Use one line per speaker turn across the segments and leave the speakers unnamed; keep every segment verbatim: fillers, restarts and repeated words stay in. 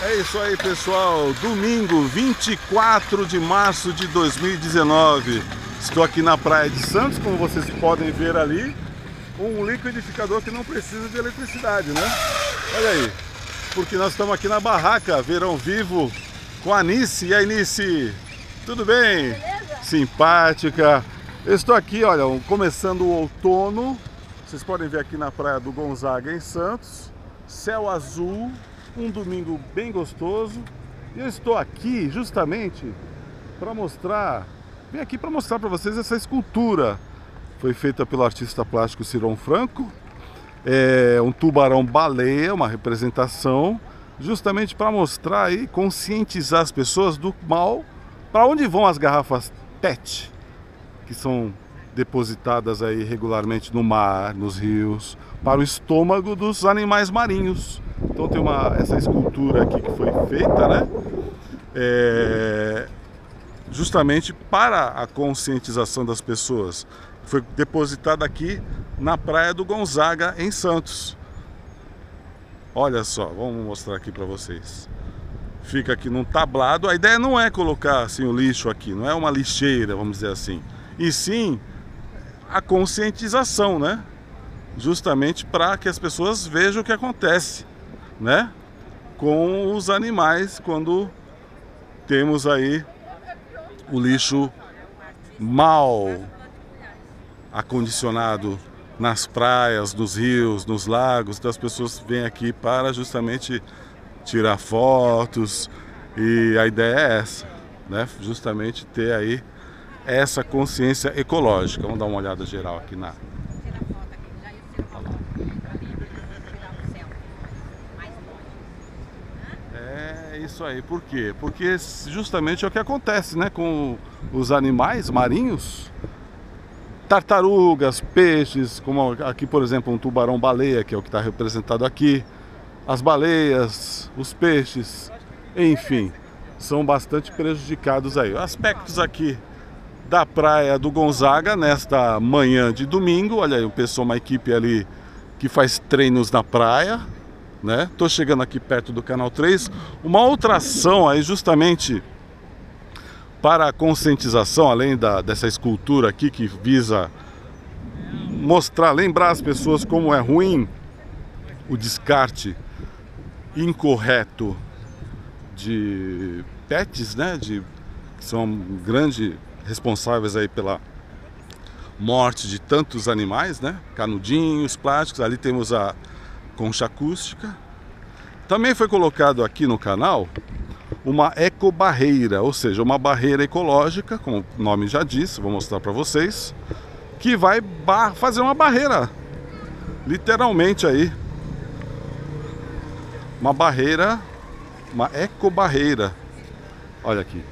É isso aí, pessoal. Domingo, vinte e quatro de março de dois mil e dezenove. Estou aqui na Praia de Santos, como vocês podem ver ali. Um liquidificador que não precisa de eletricidade, né? Olha aí. Porque nós estamos aqui na barraca Verão Vivo com a Nice. E aí, Nice? Tudo bem?
Beleza?
Simpática. Eu estou aqui, olha, começando o outono. Vocês podem ver aqui na Praia do Gonzaga, em Santos. Céu azul. Um domingo bem gostoso. E eu estou aqui justamente para mostrar, vim aqui para mostrar para vocês essa escultura. Foi feita pelo artista plástico Ciron Franco. É um tubarão-baleia, uma representação, justamente para mostrar e conscientizar as pessoas do mal, para onde vão as garrafas P E T, que são depositadas aí regularmente no mar, nos rios, para o estômago dos animais marinhos. Então tem uma, essa escultura aqui que foi feita, né? É, justamente para a conscientização das pessoas. Foi depositada aqui na Praia do Gonzaga, em Santos. Olha só, vamos mostrar aqui para vocês. Fica aqui num tablado. A ideia não é colocar assim o lixo aqui, não é uma lixeira, vamos dizer assim. E sim a conscientização, né? Justamente para que as pessoas vejam o que acontece, né? Com os animais quando temos aí o lixo mal acondicionado nas praias, nos rios, nos lagos. Então as pessoas vêm aqui para justamente tirar fotos, e a ideia é essa, né? Justamente ter aí essa consciência ecológica. Vamos dar uma olhada geral aqui na... É isso aí, por quê? Porque justamente é o que acontece, né, com os animais marinhos. Tartarugas, peixes, como aqui, por exemplo, um tubarão-baleia, que é o que está representado aqui. As baleias, os peixes, enfim, são bastante prejudicados aí. Aspectos aqui da Praia do Gonzaga nesta manhã de domingo. Olha aí, o pessoal, uma equipe ali que faz treinos na praia, né? Tô chegando aqui perto do Canal três. Uma outra ação aí justamente para a conscientização, além da, dessa escultura aqui que visa mostrar, lembrar as pessoas como é ruim o descarte incorreto de pets, né? De, que são grandes responsáveis aí pela morte de tantos animais, né? Canudinhos, plásticos. Ali temos a concha acústica. Também foi colocado aqui no canal uma ecobarreira, ou seja, uma barreira ecológica, como o nome já disse, vou mostrar para vocês, que vai fazer uma barreira, literalmente aí, uma barreira, uma ecobarreira. Olha aqui.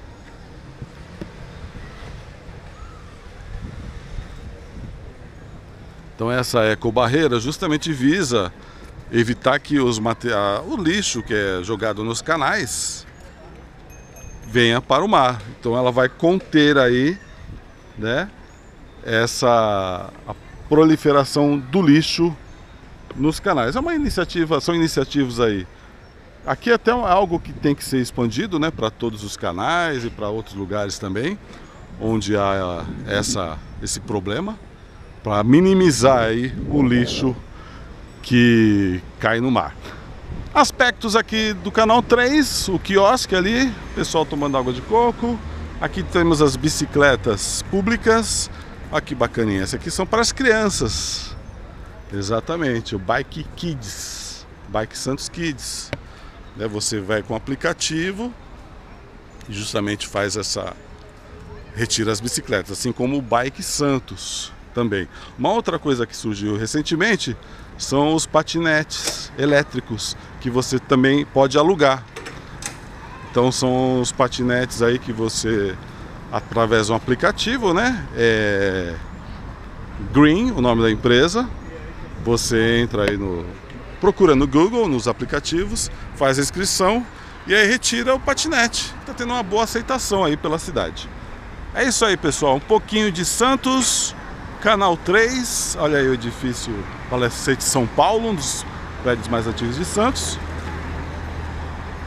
Então essa ecobarreira justamente visa evitar que os materiais, o lixo que é jogado nos canais venha para o mar. Então ela vai conter aí, né, essa a proliferação do lixo nos canais. É uma iniciativa, são iniciativas aí. Aqui até é algo que tem que ser expandido, né, para todos os canais e para outros lugares também, onde há essa, esse problema, para minimizar aí o lixo que cai no mar. Aspectos aqui do Canal três, o quiosque ali, o pessoal tomando água de coco. Aqui temos as bicicletas públicas. Olha que bacaninha, essa aqui são para as crianças. Exatamente, o Bike Kids, Bike Santos Kids. Você vai com o aplicativo e justamente faz essa... retira as bicicletas, assim como o Bike Santos também. Uma outra coisa que surgiu recentemente são os patinetes elétricos, que você também pode alugar. Então são os patinetes aí que você, através de um aplicativo, né? É Green, o nome da empresa. Você entra aí no... procura no Google, nos aplicativos, faz a inscrição e aí retira o patinete. Está tendo uma boa aceitação aí pela cidade. É isso aí, pessoal. Um pouquinho de Santos, Canal três. Olha aí o edifício Palacete São Paulo, um dos prédios mais antigos de Santos.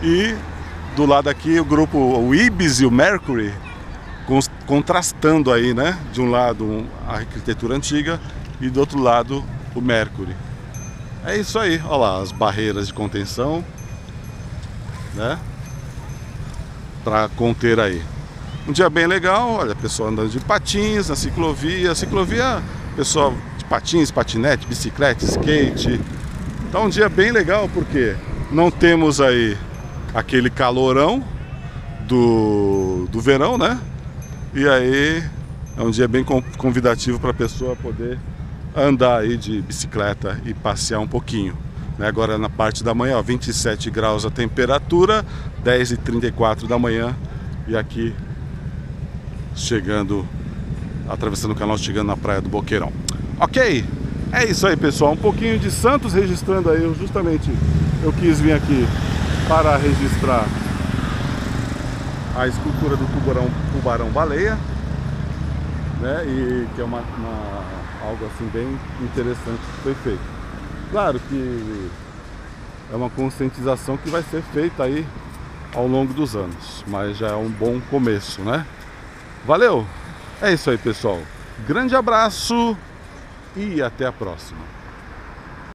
E do lado aqui o grupo, o Ibis e o Mercury, contrastando aí, né? De um lado a arquitetura antiga e do outro lado o Mercury. É isso aí, olha lá, as barreiras de contenção, né? Para conter aí. Um dia bem legal, olha, pessoal andando de patins na ciclovia, ciclovia, pessoal de patins, patinete, bicicleta, skate. Então um dia bem legal porque não temos aí aquele calorão do, do verão, né? E aí é um dia bem convidativo para a pessoa poder andar aí de bicicleta e passear um pouquinho, né? Agora na parte da manhã, ó, vinte e sete graus a temperatura, dez e trinta e quatro da manhã, e aqui chegando, atravessando o canal, chegando na Praia do Boqueirão. Ok? É isso aí, pessoal, um pouquinho de Santos registrando aí, justamente eu quis vir aqui para registrar a escultura do tubarão, tubarão baleia, né? E que é uma, uma, algo assim bem interessante que foi feito. Claro que é uma conscientização que vai ser feita aí ao longo dos anos, mas já é um bom começo, né? Valeu! É isso aí, pessoal. Grande abraço e até a próxima.